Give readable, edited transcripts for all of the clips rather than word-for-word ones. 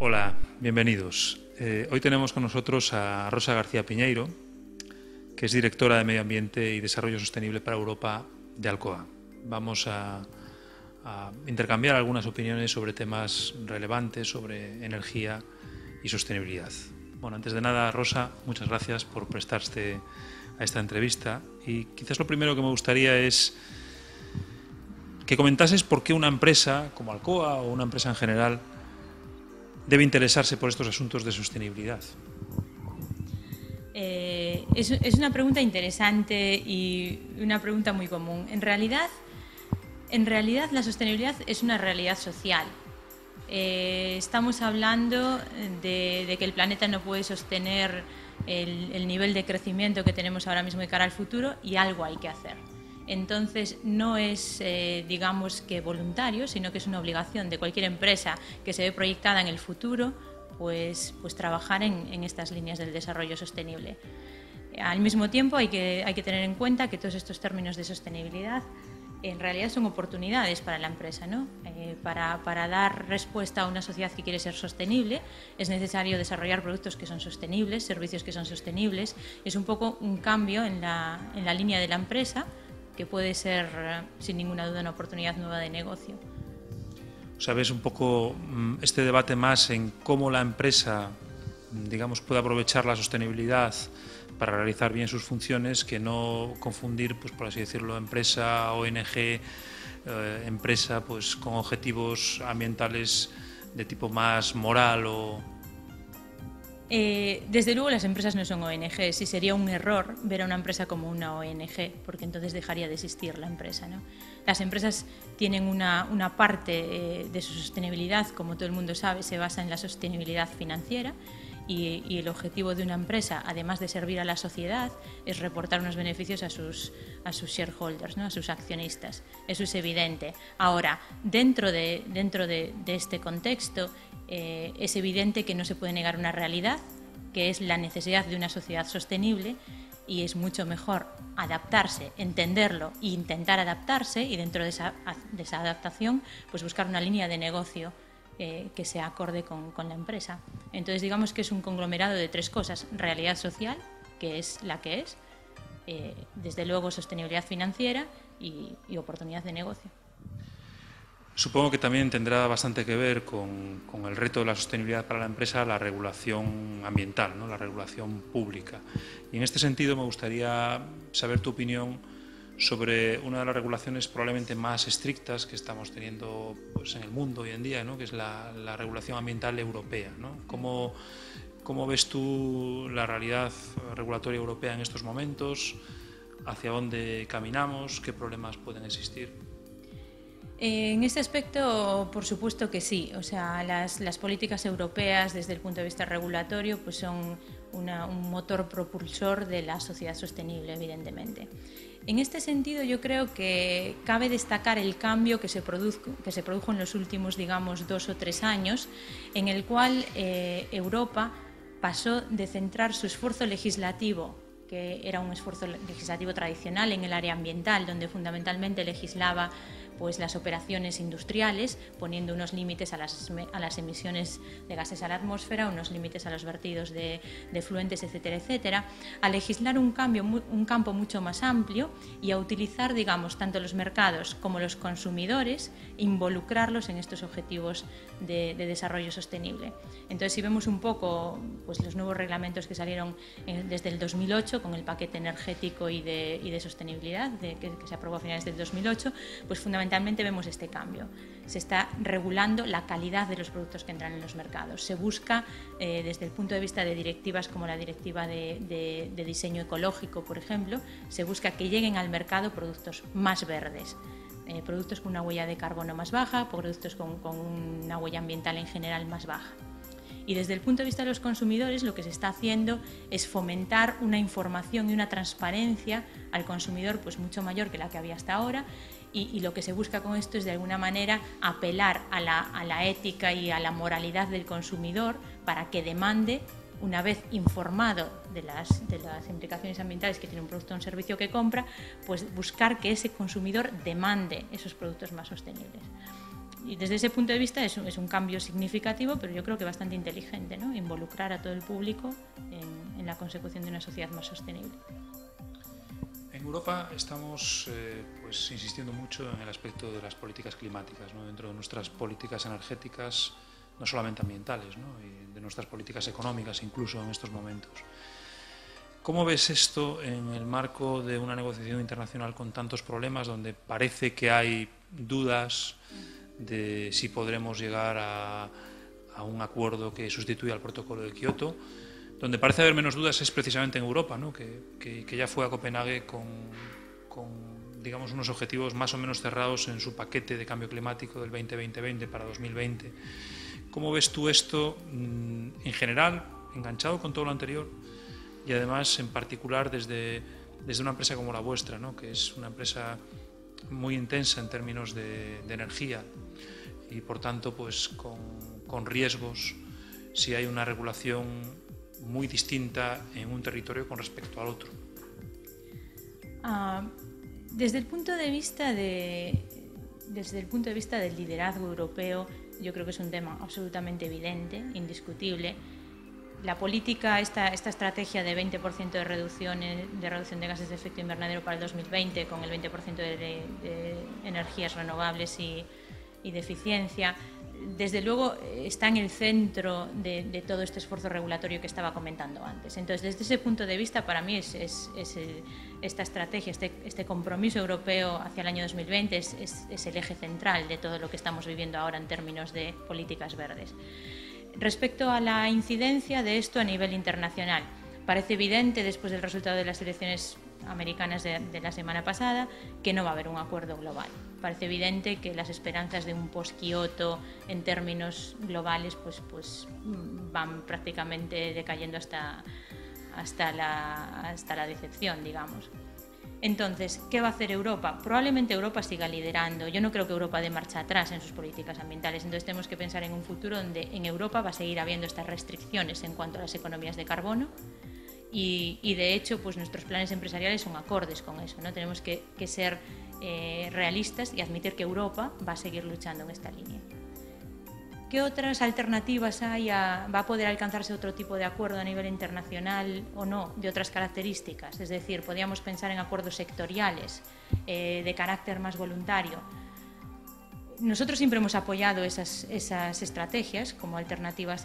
Hola, bienvenidos. Hoy tenemos con nosotros a Rosa García Piñeiro, que es directora de Medio Ambiente y Desarrollo Sostenible para Europa de Alcoa. Vamos a intercambiar algunas opiniones sobre temas relevantes, sobre energía y sostenibilidad. Bueno, antes de nada, Rosa, muchas gracias por prestarte a esta entrevista. Y quizás lo primero que me gustaría es que comentases por qué una empresa como Alcoa o una empresa en general debe interesarse por estos asuntos de sostenibilidad. Es una pregunta interesante y una pregunta muy común. En realidad la sostenibilidad es una realidad social. Estamos hablando de que el planeta no puede sostener el nivel de crecimiento que tenemos ahora mismo de cara al futuro y algo hay que hacer. Entonces no es, digamos que voluntario, sino que es una obligación de cualquier empresa que se ve proyectada en el futuro, pues trabajar en estas líneas del desarrollo sostenible. Al mismo tiempo hay que tener en cuenta que todos estos términos de sostenibilidad en realidad son oportunidades para la empresa, ¿no? Para dar respuesta a una sociedad que quiere ser sostenible es necesario desarrollar productos que son sostenibles, servicios que son sostenibles. Es un poco un cambio en la línea de la empresa que puede ser, sin ninguna duda, una oportunidad nueva de negocio. ¿Sabes un poco este debate más en cómo la empresa, digamos, puede aprovechar la sostenibilidad para realizar bien sus funciones, que no confundir, pues por así decirlo, empresa, ONG, empresa, pues con objetivos ambientales de tipo más moral o... Desde luego las empresas no son ONGs y sería un error ver a una empresa como una ONG, porque entonces dejaría de existir la empresa, ¿no? Las empresas tienen una parte de su sostenibilidad, como todo el mundo sabe, se basa en la sostenibilidad financiera y el objetivo de una empresa, además de servir a la sociedad, es reportar unos beneficios a sus shareholders, ¿no? A sus accionistas. Eso es evidente. Ahora, dentro de este contexto, es evidente que no se puede negar una realidad, que es la necesidad de una sociedad sostenible, y es mucho mejor adaptarse, entenderlo e intentar adaptarse, y dentro de esa adaptación pues buscar una línea de negocio que sea acorde con la empresa. Entonces digamos que es un conglomerado de tres cosas: realidad social, que es la que es, desde luego sostenibilidad financiera y oportunidad de negocio. Supongo que también tendrá bastante que ver con el reto de la sostenibilidad para la empresa, la regulación ambiental, ¿no? La regulación pública. Y en este sentido me gustaría saber tu opinión sobre una de las regulaciones probablemente más estrictas que estamos teniendo, pues, en el mundo hoy en día, ¿no? Que es la regulación ambiental europea, ¿no? ¿Cómo ves tú la realidad regulatoria europea en estos momentos? ¿Hacia dónde caminamos? ¿Qué problemas pueden existir? En este aspecto, por supuesto que sí. O sea, las políticas europeas, desde el punto de vista regulatorio, pues son un motor propulsor de la sociedad sostenible, evidentemente. En este sentido, yo creo que cabe destacar el cambio que se produjo en los últimos, digamos, 2 o 3 años, en el cual Europa pasó de centrar su esfuerzo legislativo, que era un esfuerzo legislativo tradicional en el área ambiental, donde fundamentalmente legislaba pues las operaciones industriales, poniendo unos límites a las emisiones de gases a la atmósfera, unos límites a los vertidos de efluentes, etcétera, etcétera, a legislar un campo mucho más amplio y a utilizar, digamos, tanto los mercados como los consumidores, involucrarlos en estos objetivos de desarrollo sostenible. Entonces, si vemos un poco pues los nuevos reglamentos que salieron desde el 2008 con el paquete energético y de sostenibilidad que se aprobó a finales del 2008, pues fundamentalmente vemos este cambio. Se está regulando la calidad de los productos que entran en los mercados. Se busca, desde el punto de vista de directivas como la directiva de diseño ecológico, por ejemplo, se busca que lleguen al mercado productos más verdes, productos con una huella de carbono más baja, productos con una huella ambiental en general más baja. Y desde el punto de vista de los consumidores, lo que se está haciendo es fomentar una información y una transparencia al consumidor pues mucho mayor que la que había hasta ahora, y lo que se busca con esto es de alguna manera apelar a la ética y a la moralidad del consumidor para que demande, una vez informado de las implicaciones ambientales que tiene un producto o un servicio que compra, pues buscar que ese consumidor demande esos productos más sostenibles. Y desde ese punto de vista es un cambio significativo, pero yo creo que bastante inteligente, ¿no? Involucrar a todo el público en la consecución de una sociedad más sostenible. En Europa estamos pues, insistiendo mucho en el aspecto de las políticas climáticas, ¿no? Dentro de nuestras políticas energéticas, no solamente ambientales, ¿no? Y de nuestras políticas económicas incluso en estos momentos. ¿Cómo ves esto en el marco de una negociación internacional con tantos problemas, donde parece que hay dudas de si podremos llegar a un acuerdo que sustituya al protocolo de Kioto? Donde parece haber menos dudas es precisamente en Europa, ¿no? que ya fue a Copenhague con digamos, unos objetivos más o menos cerrados en su paquete de cambio climático del 2020 para 2020. ¿Cómo ves tú esto en general, enganchado con todo lo anterior, y además en particular desde una empresa como la vuestra, ¿no? Que es una empresa muy intensa en términos de energía y por tanto pues con riesgos si hay una regulación muy distinta en un territorio con respecto al otro? Desde el punto de vista del liderazgo europeo, yo creo que es un tema absolutamente evidente, indiscutible. La política, esta estrategia de 20% de reducción de gases de efecto invernadero para el 2020, con el 20% de energías renovables y de eficiencia, desde luego está en el centro de todo este esfuerzo regulatorio que estaba comentando antes. Entonces, desde ese punto de vista, para mí esta estrategia, este compromiso europeo hacia el año 2020 es el eje central de todo lo que estamos viviendo ahora en términos de políticas verdes. Respecto a la incidencia de esto a nivel internacional, parece evidente, después del resultado de las elecciones americanas de la semana pasada, que no va a haber un acuerdo global. Parece evidente que las esperanzas de un post-Kioto en términos globales pues van prácticamente decayendo hasta la decepción, digamos. Entonces, ¿qué va a hacer Europa? Probablemente Europa siga liderando. Yo no creo que Europa dé marcha atrás en sus políticas ambientales. Entonces tenemos que pensar en un futuro donde en Europa va a seguir habiendo estas restricciones en cuanto a las economías de carbono y de hecho pues nuestros planes empresariales son acordes con eso, ¿no? Tenemos que ser realistas y admitir que Europa va a seguir luchando en esta línea. ¿Qué otras alternativas hay? ¿Va a poder alcanzarse otro tipo de acuerdo a nivel internacional o no, de otras características? Es decir, podríamos pensar en acuerdos sectoriales, de carácter más voluntario. Nosotros siempre hemos apoyado esas estrategias como alternativas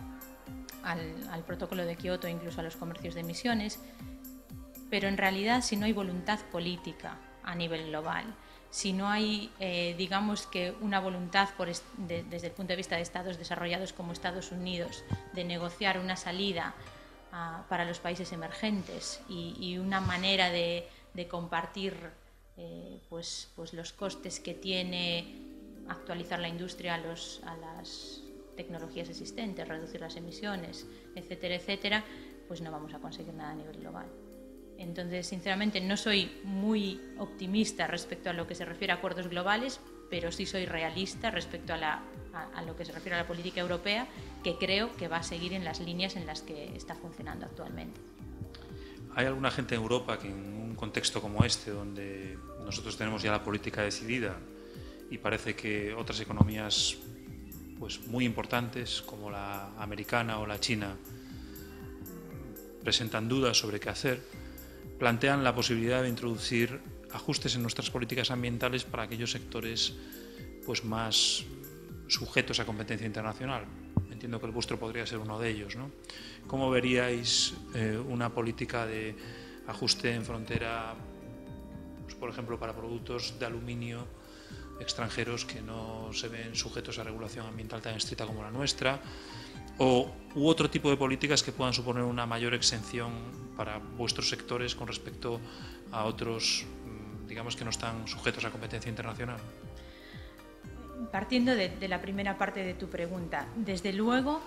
al protocolo de Kioto, incluso a los comercios de emisiones, pero en realidad si no hay voluntad política a nivel global, si no hay, digamos que una voluntad desde el punto de vista de estados desarrollados como Estados Unidos de negociar una salida para los países emergentes y una manera de compartir pues los costes que tiene actualizar la industria a las tecnologías existentes, reducir las emisiones, etcétera, etcétera, pues no vamos a conseguir nada a nivel global. Entonces, sinceramente, no soy muy optimista respecto a lo que se refiere a acuerdos globales, pero sí soy realista respecto a lo que se refiere a la política europea, que creo que va a seguir en las líneas en las que está funcionando actualmente. ¿Hay alguna gente en Europa que en un contexto como este, donde nosotros tenemos ya la política decidida y parece que otras economías pues, muy importantes, como la americana o la china, presentan dudas sobre qué hacer, plantean la posibilidad de introducir ajustes en nuestras políticas ambientales para aquellos sectores pues, más sujetos a competencia internacional? Entiendo que el vuestro podría ser uno de ellos, ¿no? ¿Cómo veríais una política de ajuste en frontera, pues, por ejemplo, para productos de aluminio extranjeros que no se ven sujetos a regulación ambiental tan estricta como la nuestra, u otro tipo de políticas que puedan suponer una mayor exención para vuestros sectores con respecto a otros, digamos, que no están sujetos a competencia internacional? Partiendo de la primera parte de tu pregunta, desde luego,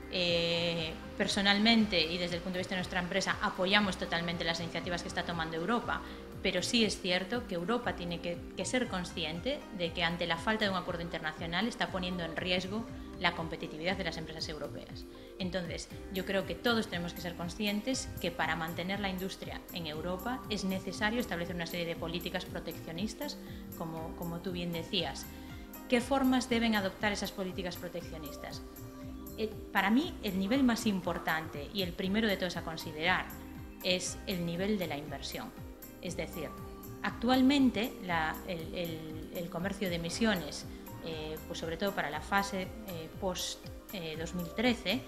personalmente y desde el punto de vista de nuestra empresa, apoyamos totalmente las iniciativas que está tomando Europa, pero sí es cierto que Europa tiene que ser consciente de que ante la falta de un acuerdo internacional está poniendo en riesgo la competitividad de las empresas europeas. Entonces, yo creo que todos tenemos que ser conscientes que para mantener la industria en Europa es necesario establecer una serie de políticas proteccionistas, como tú bien decías. ¿qué formas deben adoptar esas políticas proteccionistas? Para mí, el nivel más importante y el primero de todos a considerar es el nivel de la inversión. Es decir, actualmente el comercio de emisiones, pues sobre todo para la fase post-2013,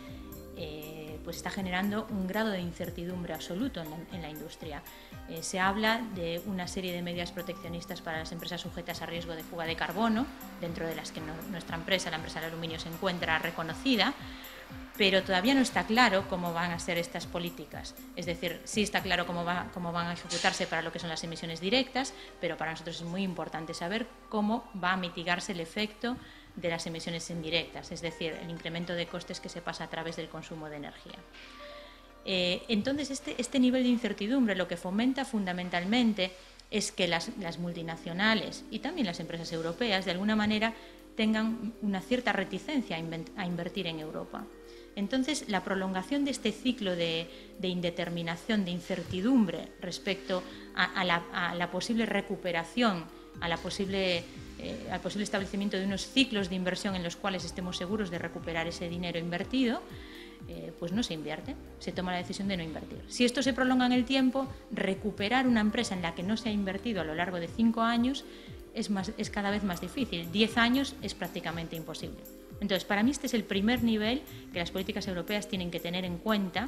pues está generando un grado de incertidumbre absoluto en la industria. Se habla de una serie de medidas proteccionistas para las empresas sujetas a riesgo de fuga de carbono, dentro de las que nuestra empresa, la empresa del aluminio, se encuentra reconocida, pero todavía no está claro cómo van a ser estas políticas. Es decir, sí está claro cómo van a ejecutarse para lo que son las emisiones directas, pero para nosotros es muy importante saber cómo va a mitigarse el efecto de las emisiones indirectas, es decir, el incremento de costes que se pasa a través del consumo de energía. Entonces, este nivel de incertidumbre lo que fomenta fundamentalmente es que las multinacionales y también las empresas europeas, de alguna manera, tengan una cierta reticencia a invertir en Europa. Entonces, la prolongación de este ciclo de indeterminación, de incertidumbre respecto a la posible recuperación, al posible establecimiento de unos ciclos de inversión en los cuales estemos seguros de recuperar ese dinero invertido, pues no se invierte, se toma la decisión de no invertir. Si esto se prolonga en el tiempo, recuperar una empresa en la que no se ha invertido a lo largo de 5 años es cada vez más difícil. 10 años es prácticamente imposible. Entonces, para mí este es el primer nivel que las políticas europeas tienen que tener en cuenta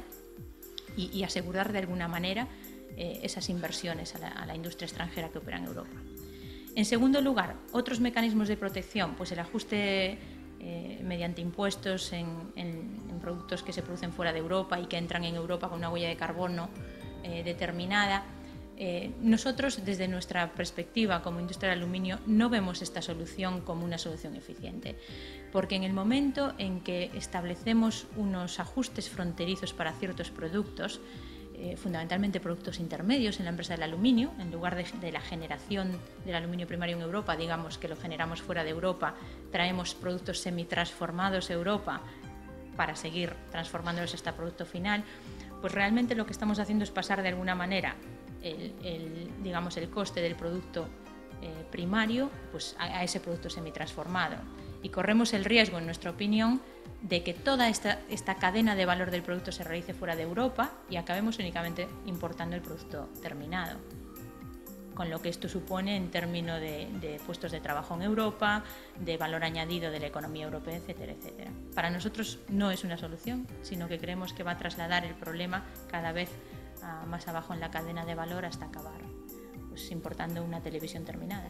y asegurar de alguna manera esas inversiones a la industria extranjera que opera en Europa. En segundo lugar, otros mecanismos de protección, pues el ajuste mediante impuestos en productos que se producen fuera de Europa y que entran en Europa con una huella de carbono determinada. Nosotros, desde nuestra perspectiva como industria del aluminio, no vemos esta solución como una solución eficiente, porque en el momento en que establecemos unos ajustes fronterizos para ciertos productos, fundamentalmente productos intermedios en la empresa del aluminio, en lugar de la generación del aluminio primario en Europa, digamos que lo generamos fuera de Europa, traemos productos semitransformados a Europa para seguir transformándolos hasta producto final, pues realmente lo que estamos haciendo es pasar de alguna manera el coste del producto primario pues a ese producto semitransformado. Y corremos el riesgo, en nuestra opinión, de que toda esta cadena de valor del producto se realice fuera de Europa y acabemos únicamente importando el producto terminado, con lo que esto supone en términos de puestos de trabajo en Europa, de valor añadido de la economía europea, etcétera, etcétera. Para nosotros no es una solución, sino que creemos que va a trasladar el problema cada vez más abajo en la cadena de valor hasta acabar pues importando una televisión terminada.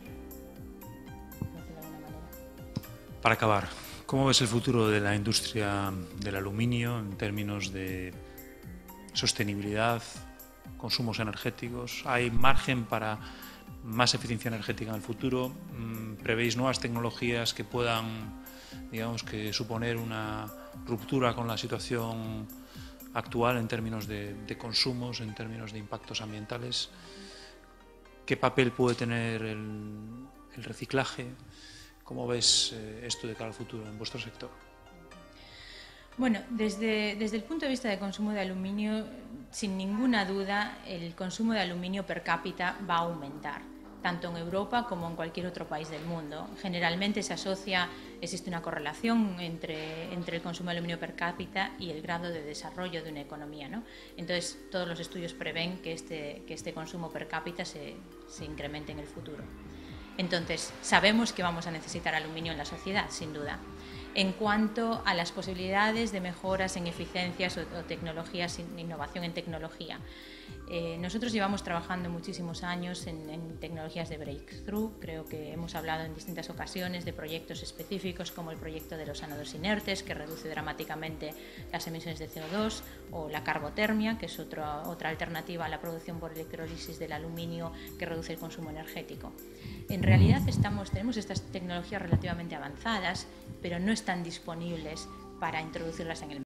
Para acabar, ¿cómo ves el futuro de la industria del aluminio en términos de sostenibilidad, consumos energéticos? ¿Hay margen para más eficiencia energética en el futuro? ¿Prevéis nuevas tecnologías que puedan, digamos, que suponer una ruptura con la situación actual en términos de consumos, en términos de impactos ambientales? ¿Qué papel puede tener el reciclaje? ¿Cómo ves esto de cara al futuro en vuestro sector? Bueno, desde el punto de vista de consumo de aluminio, sin ninguna duda, el consumo de aluminio per cápita va a aumentar, tanto en Europa como en cualquier otro país del mundo. Generalmente existe una correlación entre el consumo de aluminio per cápita y el grado de desarrollo de una economía, ¿no? Entonces, todos los estudios prevén que este consumo per cápita se incremente en el futuro. Entonces, sabemos que vamos a necesitar aluminio en la sociedad, sin duda. En cuanto a las posibilidades de mejoras en eficiencias o tecnologías, innovación en tecnología, nosotros llevamos trabajando muchísimos años en tecnologías de breakthrough. Creo que hemos hablado en distintas ocasiones de proyectos específicos como el proyecto de los ánodos inertes, que reduce dramáticamente las emisiones de CO2, o la carbotermia, que es otra alternativa a la producción por electrólisis del aluminio, que reduce el consumo energético. En realidad tenemos estas tecnologías relativamente avanzadas, pero no están disponibles para introducirlas en el mercado.